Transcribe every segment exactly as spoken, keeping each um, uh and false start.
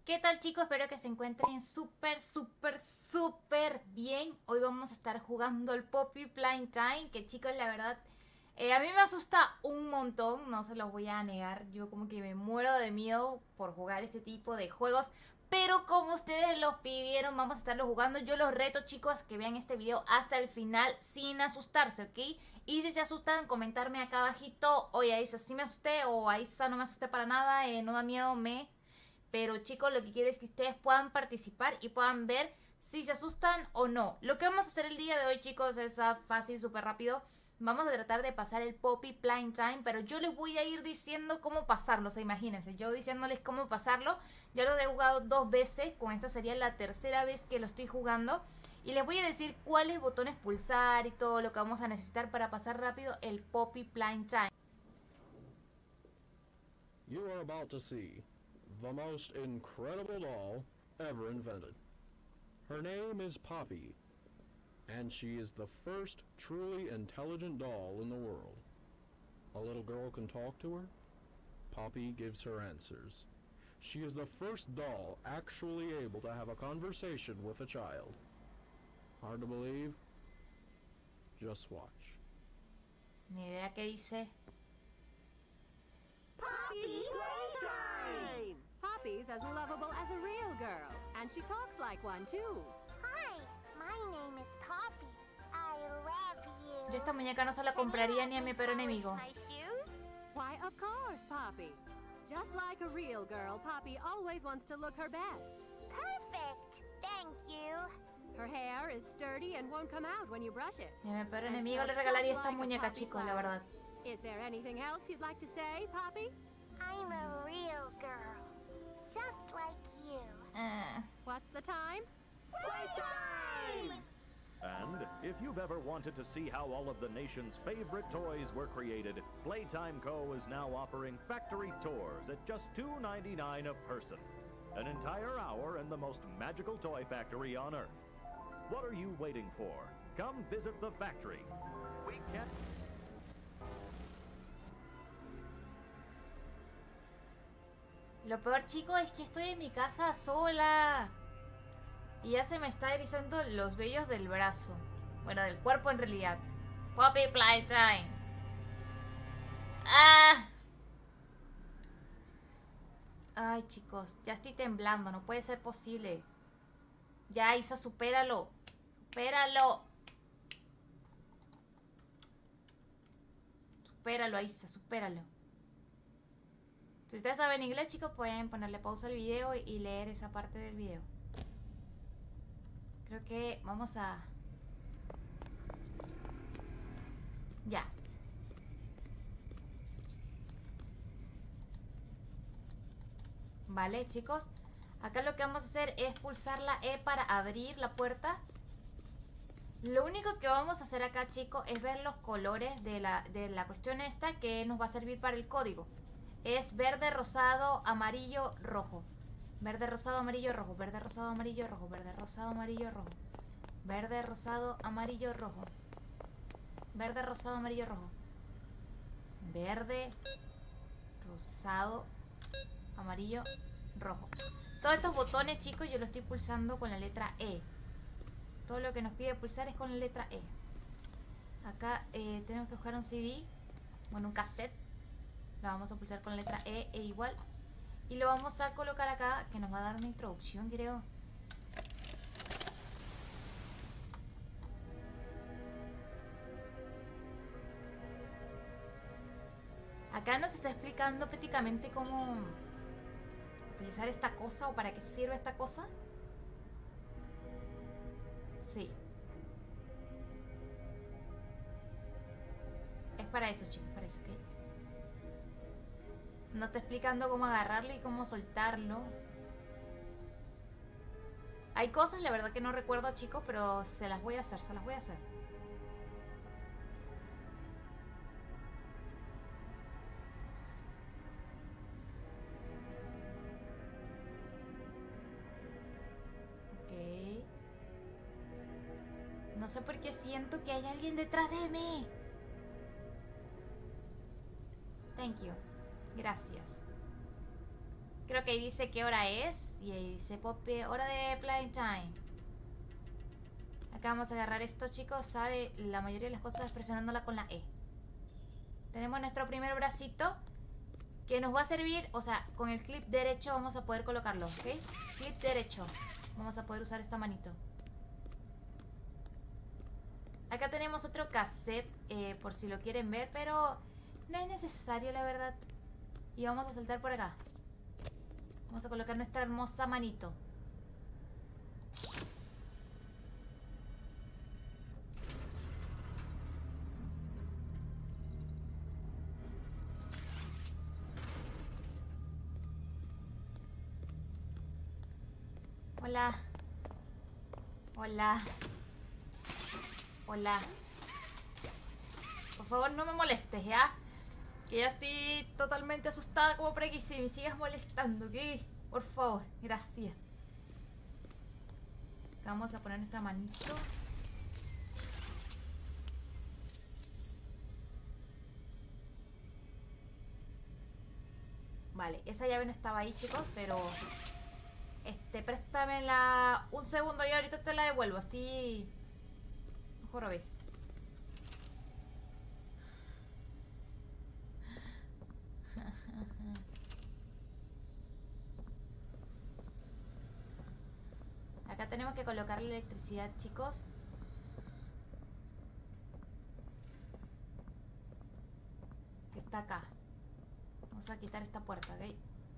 ¿Qué tal, chicos? Espero que se encuentren súper, súper, súper bien. Hoy vamos a estar jugando el Poppy Playtime, que chicos, la verdad, eh, a mí me asusta un montón, no se los voy a negar. Yo como que me muero de miedo por jugar este tipo de juegos. Pero como ustedes los pidieron, vamos a estarlo jugando. Yo los reto, chicos, que vean este video hasta el final sin asustarse, ¿ok? Y si se asustan, comentarme acá abajito: oye, Aisa, sí me asusté, o Aisa, no me asusté para nada, eh, no da miedo, me... Pero chicos, lo que quiero es que ustedes puedan participar y puedan ver si se asustan o no. Lo que vamos a hacer el día de hoy, chicos, es uh, fácil, súper rápido. Vamos a tratar de pasar el Poppy Playtime, pero yo les voy a ir diciendo cómo pasarlo. O sea, imagínense, yo diciéndoles cómo pasarlo. Ya lo he jugado dos veces, con esta sería la tercera vez que lo estoy jugando. Y les voy a decir cuáles botones pulsar y todo lo que vamos a necesitar para pasar rápido el Poppy Playtime. You are about to see the most incredible doll ever invented. Her name is Poppy, and she is the first truly intelligent doll in the world. A little girl can talk to her. Poppy gives her answers. She is the first doll actually able to have a conversation with a child. Hard to believe? Just watch. Ni idea qué dice. Poppy Playtime! Poppy's as lovable as a real girl, and she talks like one too. Hi, my name is Poppy. I love you. Yo esta muñeca no se la compraría ni a mi peor enemigo. My shoes? Why, of course, Poppy. Just like a real girl, Poppy always wants to look her best. Perfect. Thank you. Her hair is sturdy and won't come out when you brush it. Ni a mi peor enemigo le regalaría esta muñeca, chicos, la verdad. Is there anything else you'd like to say, Poppy? I'm a real girl. Just like you. Eh. What's the time? Playtime! And if you've ever wanted to see how all of the nation's favorite toys were created, Playtime Co. is now offering factory tours at just two ninety-nine a person. An entire hour in the most magical toy factory on Earth. What are you waiting for? Come visit the factory. We can't... Lo peor, chicos, es que estoy en mi casa sola. Y ya se me está erizando los vellos del brazo. Bueno, del cuerpo en realidad. Poppy Playtime. ¡Ah! Ay, chicos, ya estoy temblando. No puede ser posible. Ya, Isa, supéralo. Supéralo. Supéralo, Isa, supéralo. Si ustedes saben inglés, chicos, pueden ponerle pausa al video y leer esa parte del video. Creo que vamos a... Ya. Vale, chicos. Acá lo que vamos a hacer es pulsar la E para abrir la puerta. Lo único que vamos a hacer acá, chicos, es ver los colores de la, de la cuestión esta que nos va a servir para el código. Es verde, rosado, amarillo, rojo. Verde, rosado, amarillo, rojo. Verde, rosado, amarillo, rojo. Verde, rosado, amarillo, rojo. Verde, rosado, amarillo, rojo. Verde, rosado, amarillo, rojo. Verde, rosado, amarillo, rojo. Todos estos botones, chicos, yo lo estoy pulsando con la letra E. Todo lo que nos pide pulsar es con la letra E. Acá eh, tenemos que buscar un C D. Bueno, un cassette. Lo vamos a pulsar con la letra E e igual. Y lo vamos a colocar acá, que nos va a dar una introducción, creo. Acá nos está explicando prácticamente cómo utilizar esta cosa o para qué sirve esta cosa. Sí. Es para eso, chicos, para eso, ¿ok? Nos está explicando cómo agarrarlo y cómo soltarlo. Hay cosas, la verdad, que no recuerdo, chicos, pero se las voy a hacer, se las voy a hacer. Ok. No sé por qué siento que hay alguien detrás de mí. Thank you. Gracias. Creo que ahí dice qué hora es. Y ahí dice Poppy, hora de playtime. Acá vamos a agarrar esto, chicos. Sabe la mayoría de las cosas presionándola con la E. Tenemos nuestro primer bracito, que nos va a servir, o sea, con el clip derecho vamos a poder colocarlo, ¿ok? Clip derecho. Vamos a poder usar esta manito. Acá tenemos otro cassette, eh, por si lo quieren ver, pero no es necesario, la verdad. Y vamos a saltar por acá. Vamos a colocar nuestra hermosa manito. Hola. Hola. Hola. Por favor, no me molestes, ¿ya? Que ya estoy totalmente asustada como para que si me sigas molestando, ¿ok? Por favor, gracias. Acá vamos a poner nuestra manito. Vale, esa llave no estaba ahí, chicos, pero... Este, préstamela un segundo y ahorita te la devuelvo, así... Mejor ves. Acá tenemos que colocar la electricidad, chicos. Que está acá. Vamos a quitar esta puerta, ¿ok?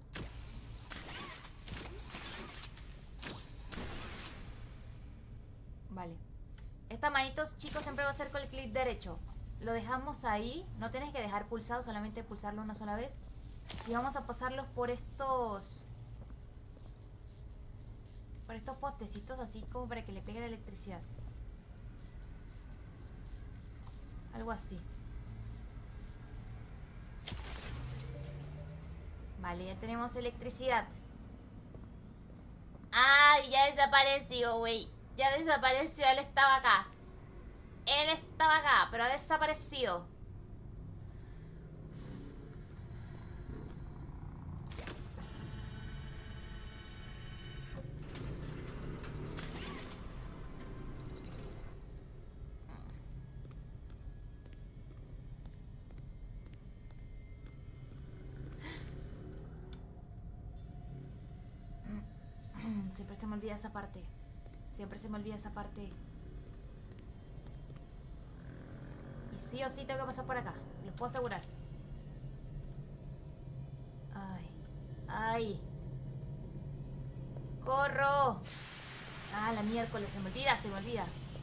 Vale. Esta manito, chicos, siempre va a ser con el clic derecho. Lo dejamos ahí. No tienes que dejar pulsado, solamente pulsarlo una sola vez. Y vamos a pasarlos por estos... Por estos postecitos, así como para que le pegue la electricidad. Algo así. Vale, ya tenemos electricidad. ¡Ay! Ya desapareció, güey. Ya desapareció, él estaba acá. Él estaba acá, pero ha desaparecido. Siempre se me olvida esa parte. Siempre se me olvida esa parte. Y sí o sí tengo que pasar por acá. Se los puedo asegurar. Ay. Ay. ¡Corro! Ah, la miércoles. Se me olvida, se me olvida.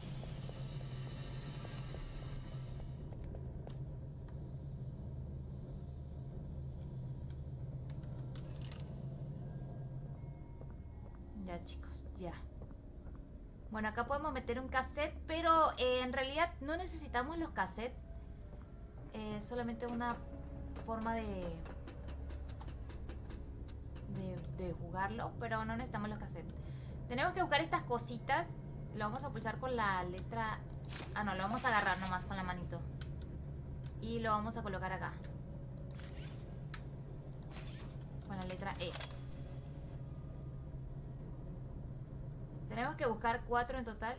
Ya, chicos, ya. Bueno, acá podemos meter un cassette, pero eh, en realidad no necesitamos los cassettes. Eh, solamente una forma de, de de jugarlo, pero no necesitamos los cassettes. Tenemos que buscar estas cositas. Lo vamos a pulsar con la letra... Ah, no, lo vamos a agarrar nomás con la manito. Y lo vamos a colocar acá. Con la letra E. Tenemos que buscar cuatro en total.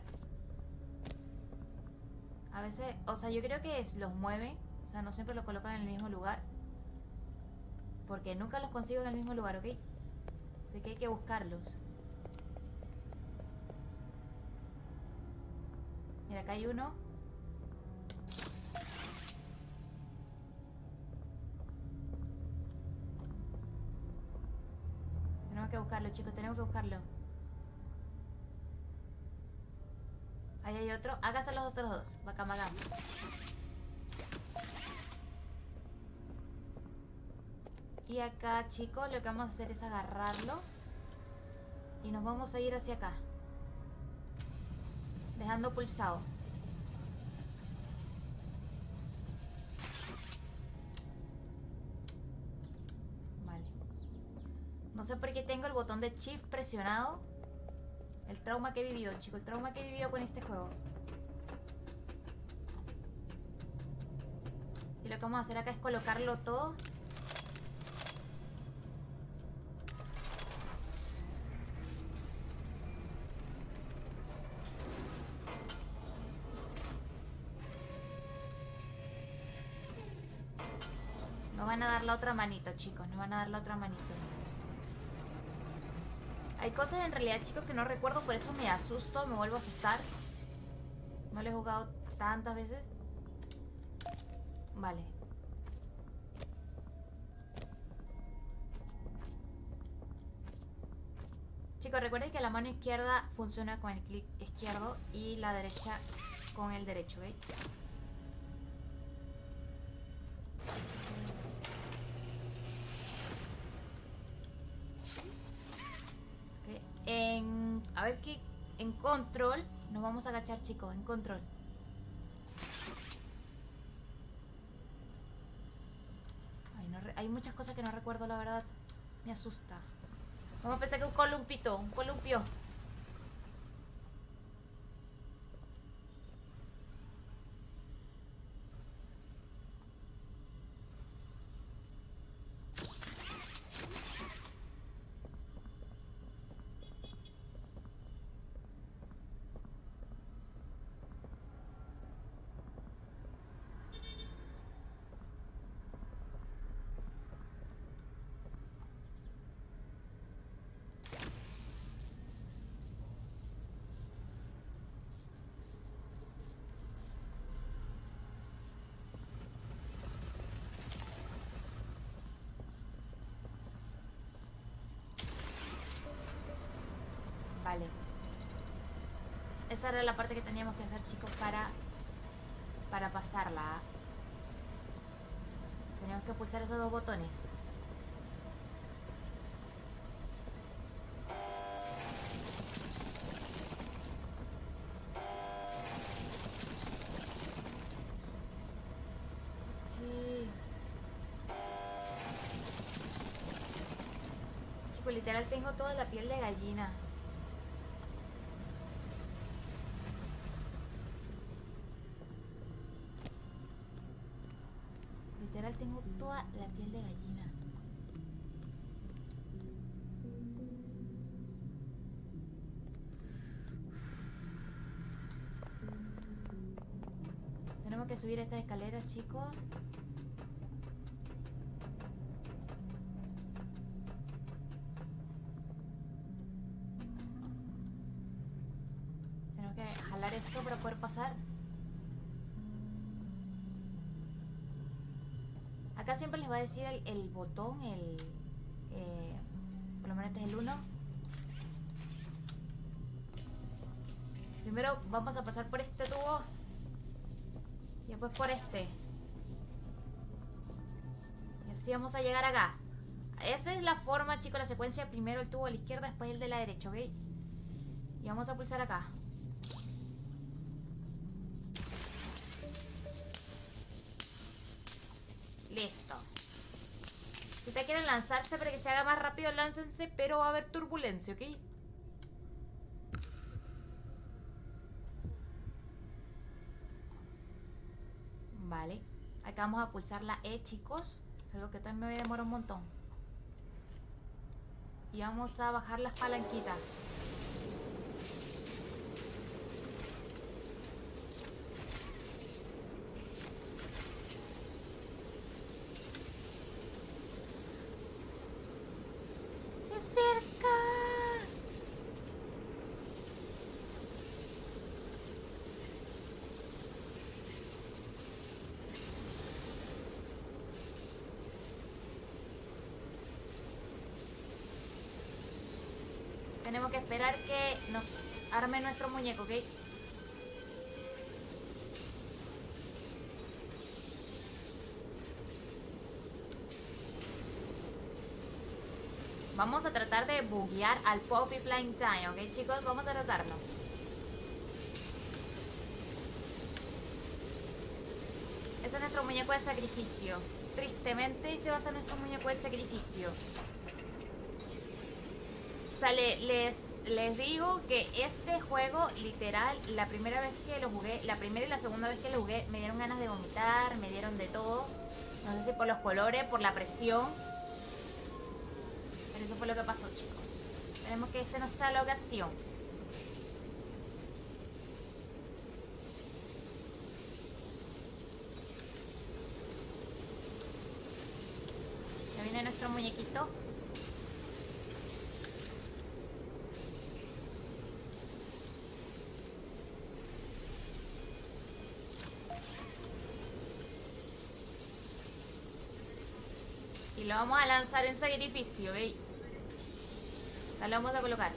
A veces, o sea, yo creo que es, los mueven. O sea, no siempre los colocan en el mismo lugar. Porque nunca los consigo en el mismo lugar, ¿ok? Así que hay que buscarlos. Mira, acá hay uno. Tenemos que buscarlo, chicos, tenemos que buscarlo. Ahí hay otro. Acá están los otros dos. Bacán, bacán. Y acá, chicos, lo que vamos a hacer es agarrarlo. Y nos vamos a ir hacia acá. Dejando pulsado. Vale. No sé por qué tengo el botón de Shift presionado. El trauma que he vivido, chicos. El trauma que he vivido con este juego. Y lo que vamos a hacer acá es colocarlo todo. van a dar la otra manito, chicos. Nos van a dar la otra manito. Hay cosas en realidad, chicos, que no recuerdo. Por eso me asusto, me vuelvo a asustar. No lo he jugado tantas veces. Vale. Chicos, recuerden que la mano izquierda funciona con el clic izquierdo y la derecha con el derecho, ¿ok? Okay. En, a ver qué, en control nos vamos a agachar, chicos, en control. Ay, no, hay muchas cosas que no recuerdo, la verdad. Me asusta. Vamos a pensar que un columpito, un columpio. Vale. Esa era la parte que teníamos que hacer, chicos, para para pasarla. Teníamos que pulsar esos dos botones. Okay. Chicos, literal tengo toda la piel de gallina. Tengo toda la piel de gallina. Tenemos que subir estas escaleras, chicos. Tenemos que jalar esto para poder pasar. Acá siempre les va a decir el, el botón, el... Eh, por lo menos este es el uno. Primero vamos a pasar por este tubo. Y después por este. Y así vamos a llegar acá. Esa es la forma, chicos, la secuencia. Primero el tubo a la izquierda, después el de la derecha, ¿ok? Y vamos a pulsar acá. Listo. Si ustedes quieren lanzarse para que se haga más rápido, láncense, pero va a haber turbulencia, ¿ok? Vale. Acá vamos a pulsar la E, chicos. Es algo que también me demora un montón. Y vamos a bajar las palanquitas. Tenemos que esperar que nos arme nuestro muñeco, ¿ok? Vamos a tratar de buguear al Poppy Playtime Time, ¿ok, chicos? Vamos a tratarlo. Ese es nuestro muñeco de sacrificio. Tristemente ese va a ser nuestro muñeco de sacrificio. O sea, le, les, les digo que este juego, literal, la primera vez que lo jugué, la primera y la segunda vez que lo jugué, me dieron ganas de vomitar, me dieron de todo. No sé si por los colores, por la presión. Pero eso fue lo que pasó, chicos. Esperemos que este no sea la ocasión. lo vamos a lanzar en sacrificio, ¿ok? Acá lo vamos a colocar.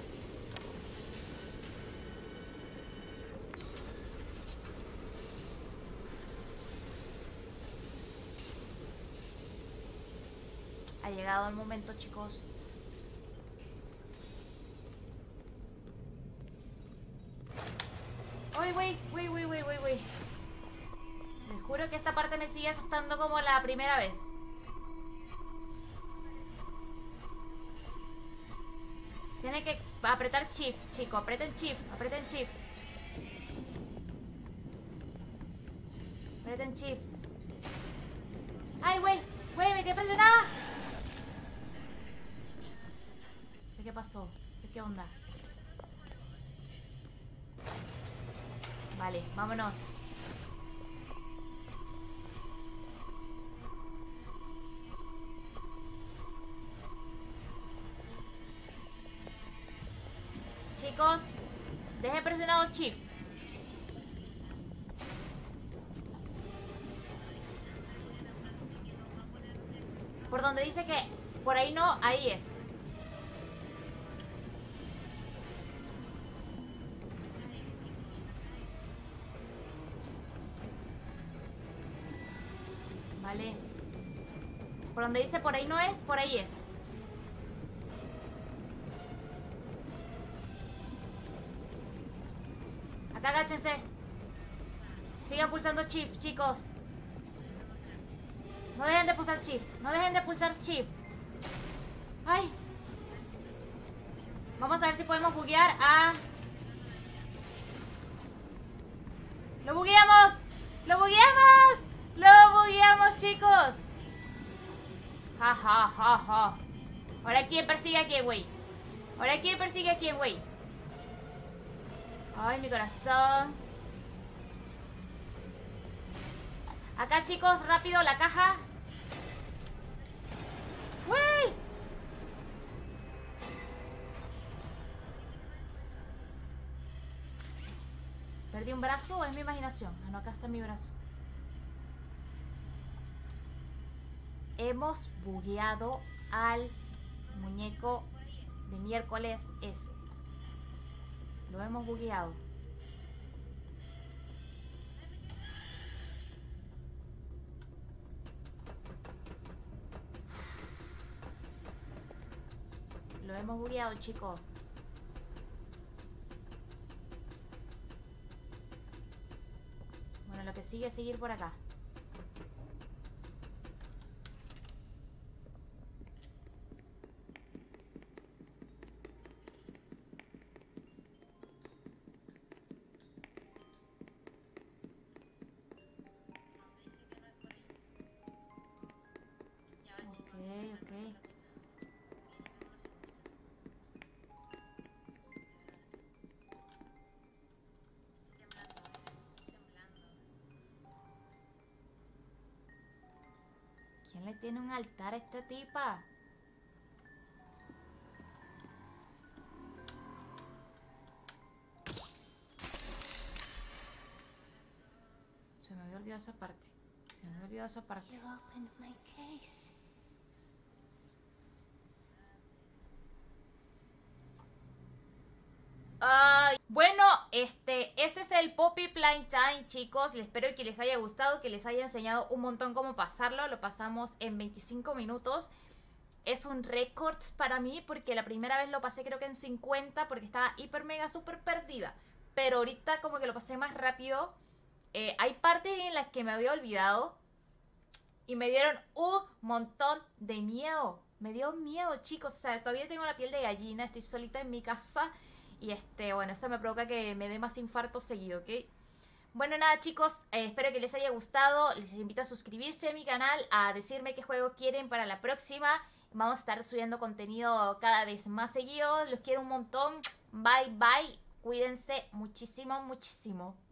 Ha llegado el momento, chicos. Uy, uy, uy, uy, uy, uy, uy. Les juro que esta parte me sigue asustando como la primera vez. Tiene que apretar shift, chico. Aprieten shift, aprieten shift. Aprieten shift. ¡Ay, güey! ¡Güey, me quedé presionada! Sé qué pasó. Sé qué onda. Vale, vámonos. Chicos, dejen presionado shift. Por donde dice que por ahí no, ahí es. Vale. Por donde dice por ahí no es, por ahí es. Acá agáchense. Sigan pulsando shift, chicos. No dejen de pulsar shift. No dejen de pulsar shift. Ay. Vamos a ver si podemos buguear a... ¡Lo bugueamos! ¡Lo bugueamos! ¡Lo bugueamos, chicos! Ja, ja, ja, ja. Ahora quién persigue a quién, güey. Ahora quién persigue a quién, güey. Ay, mi corazón. Acá, chicos, rápido, la caja. ¡Uy! ¿Perdí un brazo o es mi imaginación? Ah, no, acá está mi brazo. Hemos bugueado al muñeco de miércoles ese. Lo hemos bugueado. Lo hemos bugueado, chicos. Bueno, lo que sigue es seguir por acá. ¿Quién le tiene un altar a esta tipa? Se me había olvidado esa parte. Se me había olvidado esa parte. You opened my case. Ay, bueno, este, este es el Poppy Playtime, chicos. Les espero que les haya gustado, que les haya enseñado un montón cómo pasarlo. Lo pasamos en veinticinco minutos. Es un récord para mí porque la primera vez lo pasé creo que en cincuenta porque estaba hiper mega super perdida. Pero ahorita como que lo pasé más rápido. Eh, hay partes en las que me había olvidado y me dieron un montón de miedo. Me dio miedo, chicos. O sea, todavía tengo la piel de gallina. Estoy solita en mi casa. Y este, bueno, eso me provoca que me dé más infartos seguido, ¿ok? Bueno, nada, chicos, eh, espero que les haya gustado. Les invito a suscribirse a mi canal, a decirme qué juego quieren para la próxima. Vamos a estar subiendo contenido cada vez más seguido. Los quiero un montón. Bye, bye. Cuídense muchísimo, muchísimo.